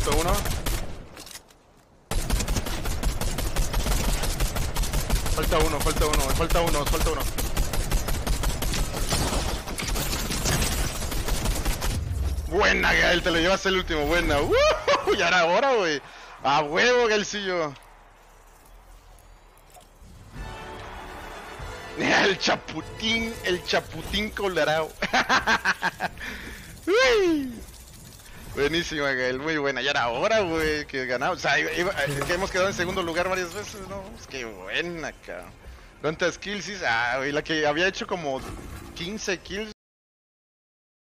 Muerto uno. Falta uno. Buena, Gael, te lo llevas el último, buena. Ya era hora, güey. A huevo, Gaelcillo. El chaputín colorado. Buenísima, Gael, muy buena. Ya era hora, güey, que ganamos. O sea, que hemos quedado en segundo lugar varias veces, ¿no? Pues qué buena, cabrón. ¿Cuántas kills hice? Ah, güey, la que había hecho como 15 kills.